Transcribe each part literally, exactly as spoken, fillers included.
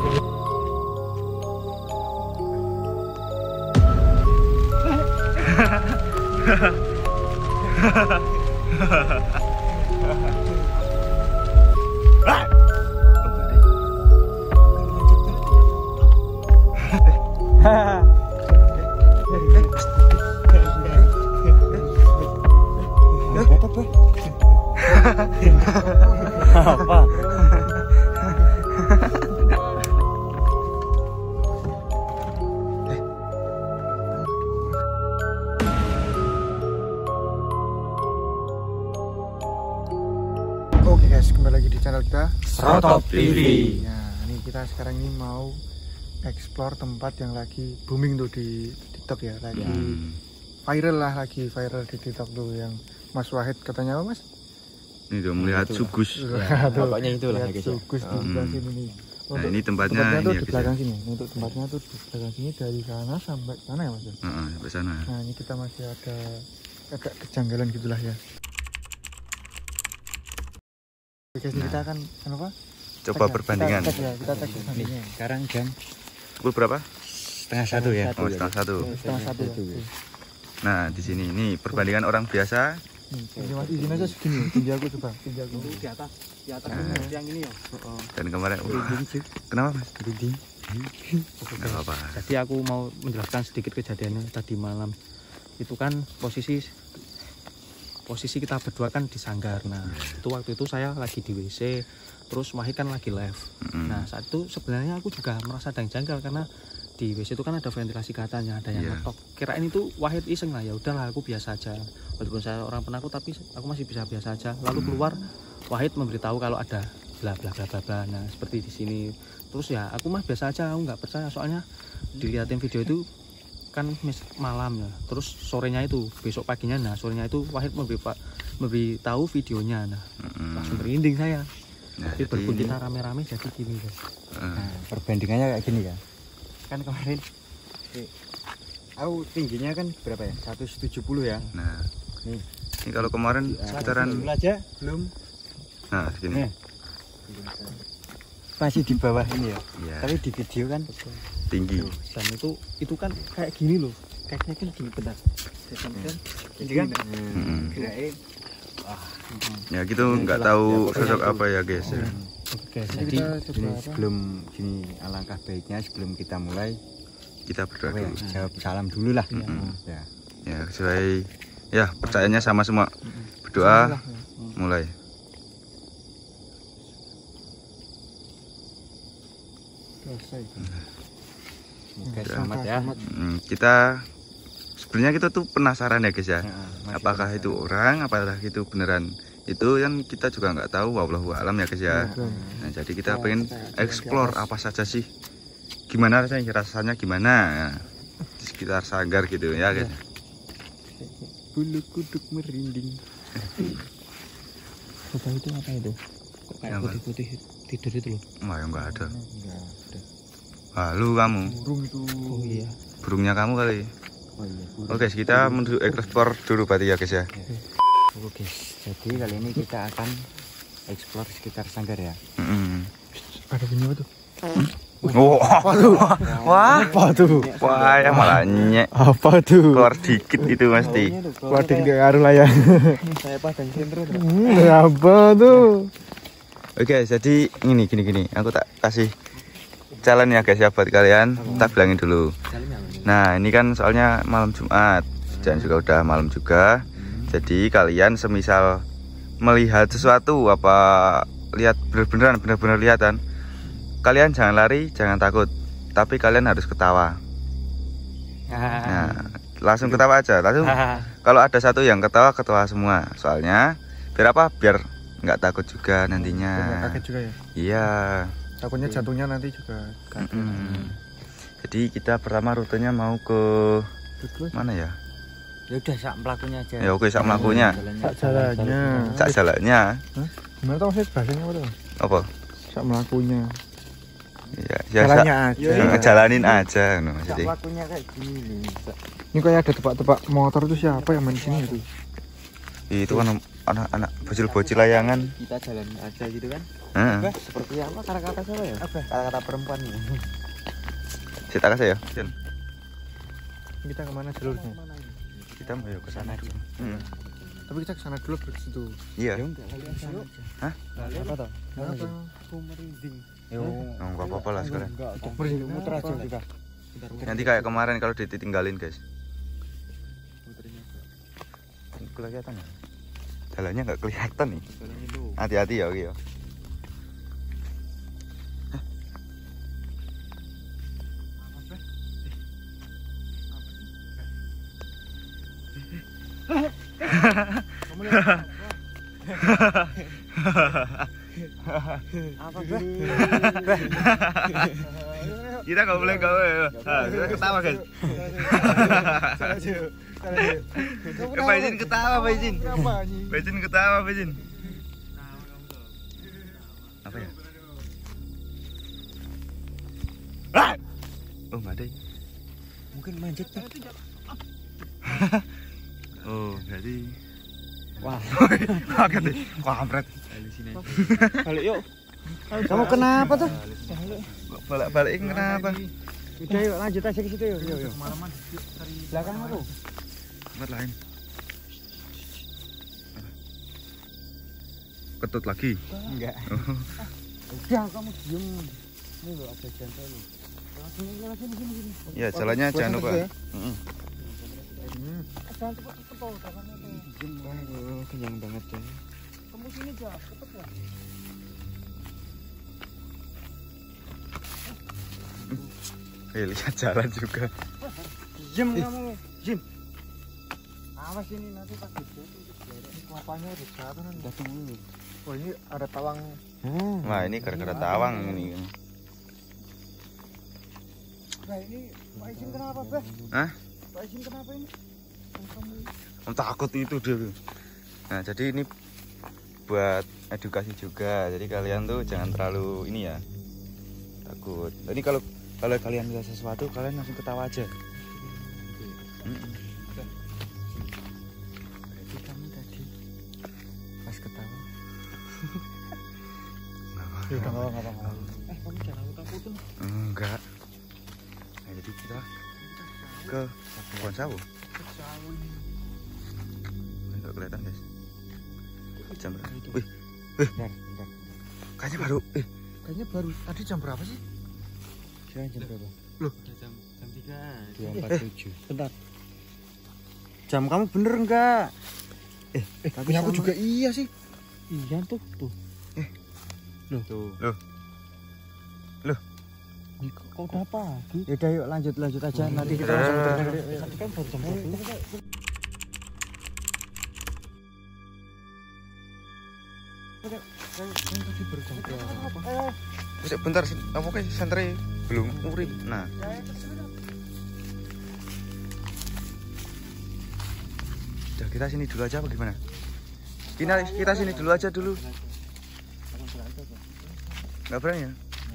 Apa? Oke guys, kembali lagi di channel kita Serotop T V. Nah, ini kita sekarang ini mau explore tempat yang lagi booming tuh di TikTok ya, lagi Hmm. viral lah, lagi viral di TikTok tuh yang Mas Wahid katanya apa Mas? Ini tuh melihat sugus. Ya, pokoknya itulah lihat guys ya. sugus di sebelah sini nih. Nah, ini tempatnya, tempatnya ini tuh ya, di guys, belakang ya. sini. Untuk tempatnya tuh di belakang sini dari sana sampai sana ya Mas. Heeh, sampai sana. Nah, ini kita masih ada agak kejanggalan gitulah ya. Oke guys, Nah. kita akan apa? Coba Cek ya, perbandingan. Kita cek ya, kita cek perbandingannya. Sekarang jam Pukul berapa? setengah satu ya. Oh, setengah satu. Setengah satu ya. Satu. Nah, di sini ini perbandingan orang biasa. Nih, ini mas izin aja segini, tinggi aku coba, tinggi aku. Di atas, di atas Nah. ini, yang ini ya. Dan kemarin, wah, kenapa Mas? Berhenti. Nggak apa-apa. Jadi aku mau menjelaskan sedikit kejadiannya tadi malam. Itu kan posisi posisi kita berdua kan di sanggar. Nah, itu waktu itu saya lagi di W C, terus Wahid kan lagi live. Mm-mm. Nah, saat itu sebenarnya aku juga merasa ada yang janggal karena di W C itu kan ada ventilasi katanya, ada yang Iya. ngetok. Kirain itu Wahid iseng lah, ya udahlah aku biasa aja. Walaupun saya orang penakut tapi aku masih bisa biasa aja. Lalu keluar Wahid memberitahu kalau ada bla bla bla bla bla. Nah, seperti di sini. Terus ya aku mah biasa aja, aku nggak percaya soalnya dilihatin video itu kan mis- malam ya. Terus sorenya itu, besok paginya, nah sorenya itu Wahid memberi pak memberi tahu videonya. Nah, Mm-mm. langsung merinding saya. Nah, Tapi jadi berhubung ini, kita rame-rame jadi gini guys. eh, Nah, perbandingannya kayak gini ya. Kan kemarin eh, aku tingginya kan berapa ya? seratus tujuh puluh ya. nah, Nih. ini kalau kemarin sekitaran, seratus tujuh puluh aja belum nah, segini. Nih. masih di bawah ini ya. Iya, Tapi di video kan tinggi. Dan itu itu kan kayak gini loh. Kayaknya kan gini benar. jadi kan Mm-mm. geraknya Ya gitu, nggak tahu sosok apa ya guys. Ya. Oke, Jadi jadi kita ini coba apa? sebelum gini alangkah baiknya sebelum kita mulai Kita berdoa apa ya, dulu. jawab salam dulu lah. Mm-mm. Ya. Ya sesuai, ya percayanya sama semua. Berdoa, mulai. Selesai. Semoga Ya, selamat ya. selamat. Hmm, kita sebenarnya kita tuh penasaran ya guys ya. Nah, masih Apakah penasaran. itu orang, apakah itu beneran? Itu yang kita juga nggak tahu, wallahu alam ya guys ya. Betul. Nah, jadi kita pengen explore apa saja sih, gimana rasanya, rasanya gimana di sekitar sanggar gitu ya guys. Bulu kuduk merinding. coba itu apa itu? Kok kayak Apa? putih-putih tidur itu loh. Wah, ya nggak ada. Enggak ada. Halu kamu, Burung itu. Oh iya. burungnya kamu kali. Oh iya. bulu. Oke, guys, kita menuju explore dulu berarti ya guys ya. Oke, jadi kali ini kita akan explore sekitar sanggar ya. Mm-mm. Ada bunyi apa tuh? Oh, wah, Apa tuh? wah, ya malah nyek. Apa tuh? Keluar dikit itu pasti. Waduh, dia ngaruh lah ya. Saya padang sentro. Hmm, apa tuh? Oke, jadi ini gini gini, aku tak kasih challenge ya guys ya buat kalian. Tak bilangin dulu. Nah, ini kan soalnya malam Jumat dan juga udah malam juga. Jadi kalian semisal melihat sesuatu apa lihat bener-beneran bener-bener lihatan, kalian jangan lari, jangan takut, tapi kalian harus ketawa. Nah, langsung ketawa aja. Langsung kalau ada satu yang ketawa, ketawa semua. Soalnya biar apa? Biar nggak takut juga nantinya. Kaget juga ya. Iya. Takutnya jantungnya nanti juga kaget. Mm-mm. Jadi kita pertama rutenya mau ke Terus mana ya? Ya udah sak pelakunya aja. Ya oke, sak melakunya, sak jalannya. sak jalannya. Gimana tuh maksudnya bahasanya apa tuh? Apa? Sak melakunya. Ya, ya sak, Jalannya aja. Iya. ngejalanin aja, no, Sak jadi. pelakunya kayak gini nih. Ini kayak ada tepak-tepak motor itu siapa yang main di sini itu? Itu kan anak-anak bocil-bocil layangan. Kita jalan aja gitu kan. Heeh. Bah, seperti apa kata-kata siapa ya? Apa? Kata-kata perempuan. Kita kasih ya. Jan. Kita kemana jalurnya? Kita mau ke sana dulu. Hmm. Tapi kita kesana dulu ke situ. Iya. Ya enggak kali aja. Hah? Apa toh? Kenapa? Aku merinding. Yo. Oh, enggak apa-apa lah sekalian. Enggak, Pergi, muter aja kita. Nanti kayak kemarin kalau ditinggalin, guys. Kelihatan ya? Jalannya nggak kelihatan nih. Hati-hati ya, oke ya. Apa, Beh? Kita nggak boleh gawe. Nah, kita ketawa, guys. Pak Izin ketawa, Pak Izin. Pak Izin ketawa, Pak Izin. Apa ya? Ah! Oh, nggak ada. Mungkin manjat tuh. Oh, jadi. Wah, Kaget deh. Kampret. balik yuk. Kamu kenapa tuh? Balik-balikin kenapa? Udah yuk, lanjut aja ke situ yuk. Yuk, yuk. Belakang aku. Tempat lain. Ketut lagi. Enggak. Udah kamu diem. Ini loh ada jantai nih. Sini sini sini sini. Ya, jalannya jangan lupa. ya? Heeh. Jangan cepet-cepet toh, jangan itu. Diem kenyang banget ya. Kamu sini aja, cepet ya. Eh, lihat jalan juga. Diem kamu. Diem. Awas ini nanti pas gitu. Kelapanya udah kelihatan kan? Udah tunggu. Oh ini ada tawang. Wah, ini gara-gara tawang ini. Nah ini Pak Izin kenapa, Beh? Hah? Pak Izin kenapa ini? Kamu Om takut itu dia. Nah, jadi ini buat edukasi juga. Jadi kalian tuh jangan terlalu ini ya. Takut. Jadi kalau kalau kalian lihat sesuatu, kalian langsung ketawa aja. Mm-mm. berarti kamu tadi pas ketawa. Ya udah nggak apa-apa. Eh, kamu jangan lupa putus. Enggak. Nah, jadi kita ke Kebun Sawo. Enggak kelihatan, guys. Jam berapa? Wih, Bentar, bentar. kayaknya baru. Eh, Kayaknya baru tadi jam berapa sih? Sekarang jam berapa? Loh, jam jam tiga. dua empat tujuh. Bentar. Jam kamu bener enggak? Eh, punya aku juga iya sih. Iya tuh, tuh. Eh. Loh, tuh. Loh. Loh. Ini kok kok udah pagi? Ya udah yuk lanjut lanjut aja nanti kita Eh. langsung berangkat. Tadi kan baru jam satu. Tadi baru jam berapa? Bisa bentar sih. Apa kayak sentre belum urip. Nah. Udah kita sini dulu aja apa gimana? Kita kita sini dulu aja dulu. Nggak berani ya?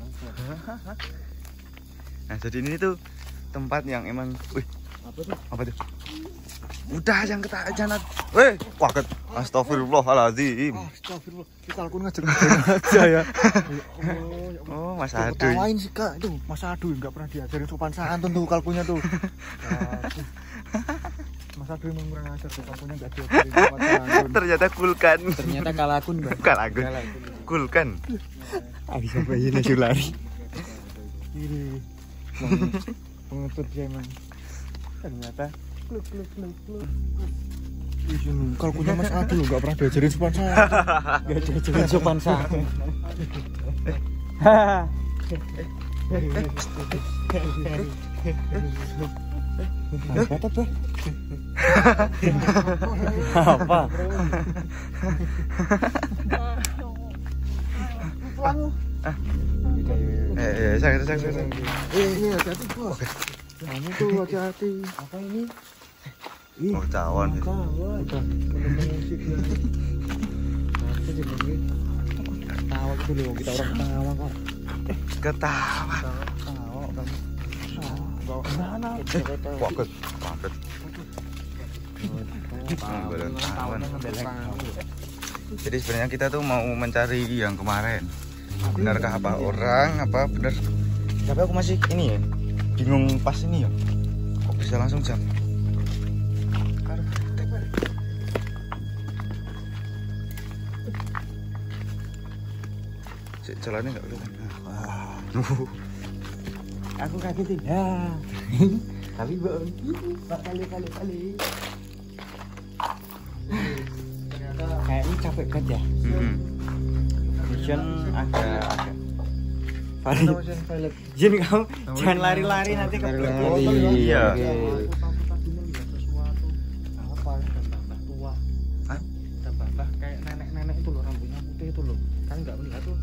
Nah, jadi ini tuh tempat yang emang, wih, Apa tuh? apa tuh? Udah yang kita jangan, weh, wah, astagfirullahaladzim. Astagfirullah. Kita aku ngajar aja ya. Oh, Mas Adu. Ketawain sih Kak, itu Mas Adu nggak pernah diajarin sopan santun tuh kalkunya tuh. Aduh. Mas Adu memang kurang ajar tuh kalkunya nggak diajarin sopan santun. Ternyata kulkan. Ternyata kalakun, Mbak. Kalakun. Kulkan. Habis apa ini lari. Ini pengetur dia emang. Ternyata kluk kluk kluk kluk. Ih, ini kalkunya Mas Adu nggak pernah diajarin sopan santun. Enggak diajarin sopan santun. Apa tuh? Apa? Eh, eh, saya, saya, saya. Eh, ini hati-hati bos. Kamu tuh hati-hati. Apa ini? Oh, cawan. Kawan. Tawa gitu loh, kita orang tawa kok. Ketawa. Tawa kamu. Mana? Waket, waket. Tawa. Tawa. Jadi sebenarnya kita tuh mau mencari yang kemarin. Benarkah apa orang apa benar? Tapi aku masih ini ya, bingung pas ini ya. Kok bisa langsung jam? Jalannya nggak kelihatan. Wah. Aku kaget ya. Tapi bohong. Kali kali kali. Kayaknya capek banget ya. Hmm. Mission agak agak. Valid. Jin kamu jangan lari-lari nanti keburu. Iya. Apa tambah tua? Hah? Tambah kayak nenek-nenek itu loh, rambutnya putih itu loh. Kan nggak melihat tuh.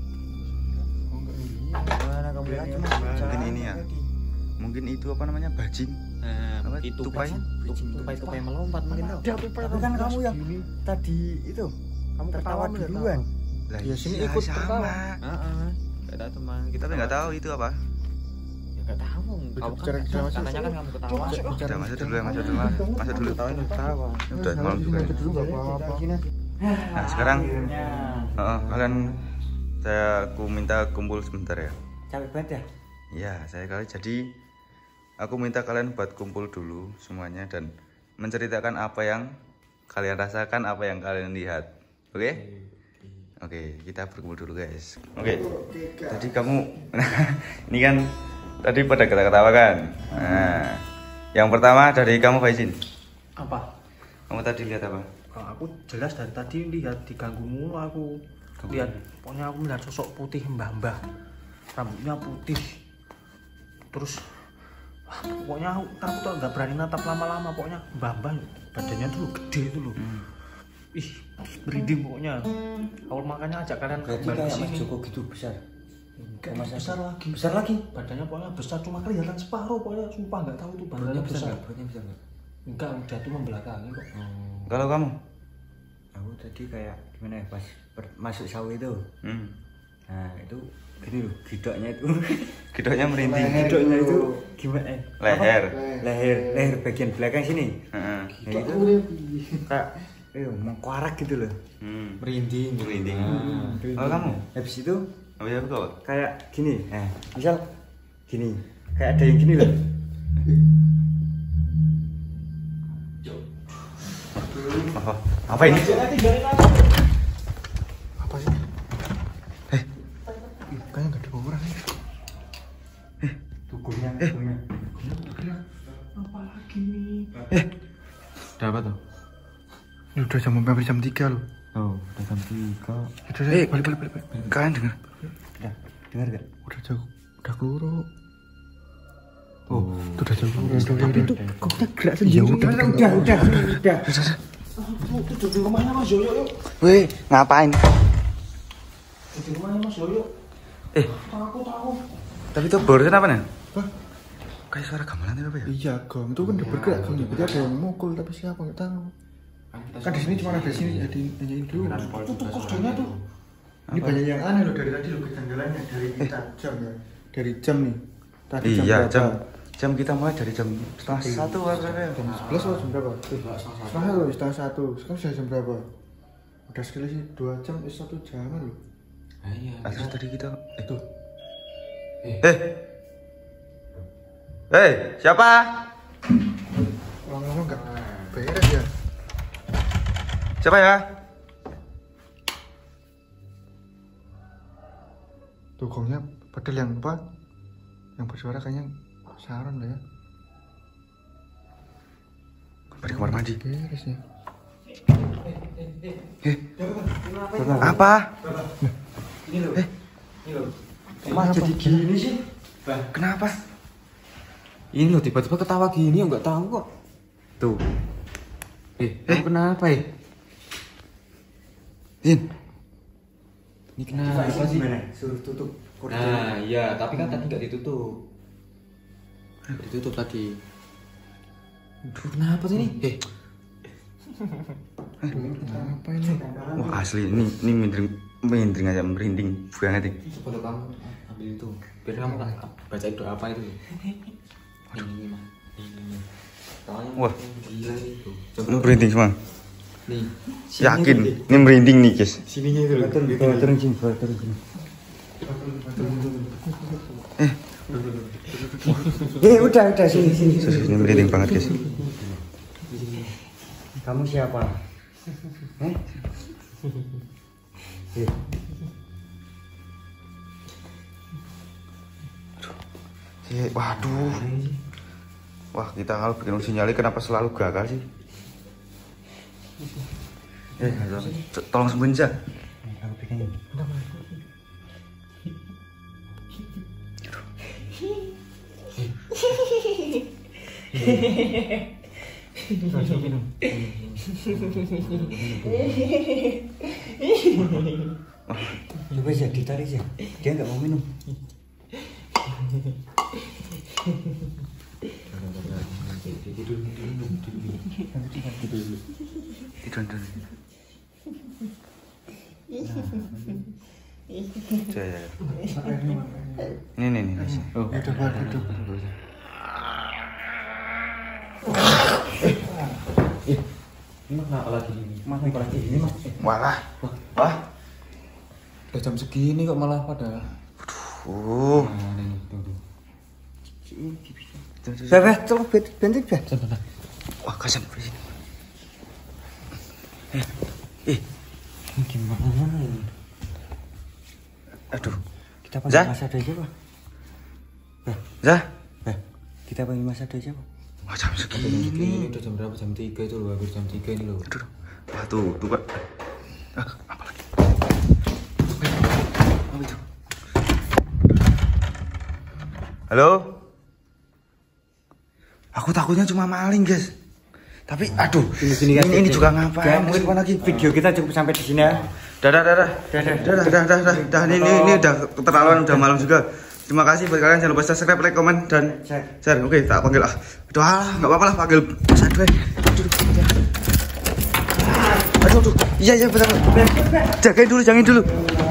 Mana kamu lihat cuma Mungkin ini ya. Mungkin itu apa namanya bajing. Nah, Apa? itu Tupai? tupai-tupai melompat mungkin tau. Tapi kan kamu yang tadi itu kamu ketawa duluan. Lah Ya, sini iya, ikut sama. ketawa. Heeh. Enggak tahu teman. Kita tapi nggak tahu itu apa. Ya enggak tahu. Kamu Bicara- kan bicara masuk. katanya kan kamu ketawa. Udah masuk dulu ya, masuk dulu. Masuk dulu. Ketawa. Udah malam juga. Ya. Dulu nggak apa-apa. Nah sekarang, Ya. oh, kalian saya aku minta kumpul sebentar ya. Capek banget ya? Ya saya kali jadi aku minta kalian buat kumpul dulu semuanya dan menceritakan apa yang kalian rasakan, apa yang kalian lihat. Oke? Oke, kita berkumpul dulu guys. Oke. Tadi kamu, ini kan tadi pada ketawa-ketawa kan. Nah, yang pertama dari kamu Faizin. Apa? Kamu tadi lihat apa? Kalau aku jelas dari tadi lihat diganggu mulu aku. Lihat, pokoknya aku melihat sosok putih mbah-mbah. Rambutnya putih. Terus wah, pokoknya aku takut tuh nggak berani natap lama-lama. Pokoknya mbah-mbah badannya dulu gede itu loh. Hmm. Ih, merinding pokoknya. Awal makanya ajak kalian Berarti kembali kayak ke Mas sini. Joko gitu besar. Enggak, Mas besar lagi. Besar lagi? Badannya pokoknya besar, cuma kelihatan separuh. Pokoknya sumpah nggak tahu tuh badannya Perutnya besar besar. nggak? Perutnya besar nggak? Enggak, udah tuh membelakangi kok. Kalau kamu? Aku tadi kayak gimana ya pas per- masuk sawah itu. Hmm. Nah itu gini loh, gidoknya itu. Gidoknya merinding. Gidoknya itu gimana? eh? Leher. Apa? Leher, leher bagian belakang sini. Heeh. Nah, itu kayak eh mengkuarak gitu loh. Hmm. Merinding. Merinding. Hmm. Kalau kamu? Habis itu Oh ya betul. kayak gini. Nah, misal gini, kayak ada yang gini loh. Oh, apa ini? Apa sih? Eh, Ih, kayaknya nggak ada orang nih. Tubuhnya, tubuhnya. Apa lagi nih? Udah apa tuh? Ini udah jam hampir jam tiga loh. Oh, udah jam tiga. Udah, udah, balik, balik, balik, balik. kalian dengar? Udah, dengar gak? Udah jauh, udah keluru. Oh, itu udah jauh. Tapi itu kok udah gerak sendiri. Ya udah, Udah, udah, udah. Udah. Itu jadi rumahnya Mas Yoyo yuk. Weh, ngapain? Jadi rumahnya Mas Yoyo. Eh, Takut aku. tapi itu barusan apa nih? Hah? Kayak suara gamelan itu apa ya? Iya, gong itu kan udah bergerak gong. Berarti ada yang mukul tapi siapa nggak tahu. Kan di sini cuma ada sini jadi nanyain dulu. Itu tuh kosnya tuh. Ini banyak yang aneh loh dari tadi loh kejanggalannya dari kita jam ya. Dari jam nih. Tadi Iya, berapa? jam jam kita mulai dari jam setengah satu apa berapa ya? Jam sebelas atau jam berapa? Setengah satu, setengah satu. Sekarang sudah jam berapa? Udah sekali sih dua jam, eh satu jam loh. Ah, iya. Ah, terus tadi kita eh Tuh. Eh. Eh, siapa? Kalau ngomong nggak beres ya. Siapa ya? Tuh gongnya padahal yang apa? Yang bersuara kayaknya Saron lah ya. Pada kamar mandi. Beres ya. Eh, apa? Ini loh. Eh. Ini loh. Kenapa? Kenapa jadi gini sih? Kenapa? Ini loh tiba-tiba ketawa gini nggak tahu kok. Tuh. Eh, kamu kenapa ya? Din, Ini kenapa sih? Gimana? Suruh tutup koridor. Nah, iya, tapi kan tadi nggak ditutup. Nggak ditutup tadi. Aduh, kenapa sih ini? Eh, Apa ini? wah asli ini ini merinding merinding aja merinding banget nih. coba lo kamu ambil itu. Biar kamu kan baca doa apa itu. Ini mah. Ini. Soalnya Wah. gila itu. Lu merinding semua. Nih. Yakin, ini merinding nih guys. Sininya itu. Turun, turun sini, turun sini. Eh, Eh, udah, udah sini, sini. Sus, ini merinding banget guys. Kamu siapa? Eh? Eh. Eh, waduh. Wah, kita kalau bikin sinyalnya kenapa selalu gagal sih? Eh, tolong sembuhin aja. Aku bikin ini. Coba aja ditarik aja. Dia nggak mau minum. Tidur dulu. Ya, ya. Ini nih nih. Oh, udah Pak, udah. Ini kenapa lagi ini? Mas kenapa lagi ini mas? Walah. Wah. Udah jam segini kok malah pada. Uh. Nah, ini tunggu. Bebe, coba bensin be. Wah, kasihan di sini. Eh, eh, ini gimana ini? Aduh. Kita Zah? panggil Mas Ado aja pak. Zah. Beh, kita panggil Mas Ado aja pak. Wah, jam segini. Ini udah jam berapa? Jam tiga itu loh, hampir jam tiga ini loh. Aduh. Wah, tuh, tuh kan. Ah, apa lagi? Apa itu? Halo? Aku takutnya cuma maling, guys. Tapi aduh, Sini, sini, ini, ini juga ngapain? Ya, Mungkin apa lagi? Video kita cukup sampai di sini ya. Dah, dah, dah, dah, dah, dah, dah, dah, dah, dah, dah. Ini, ini, ini udah keterlaluan, udah malam juga. Terima kasih buat kalian, jangan lupa subscribe, like, komen, dan share. Oke, tak panggil ah. Aduh, ah, nggak apa-apa lah, panggil Mas Ado. Aduh, aduh, aduh, iya, iya, betul. Jagain dulu, jagain dulu.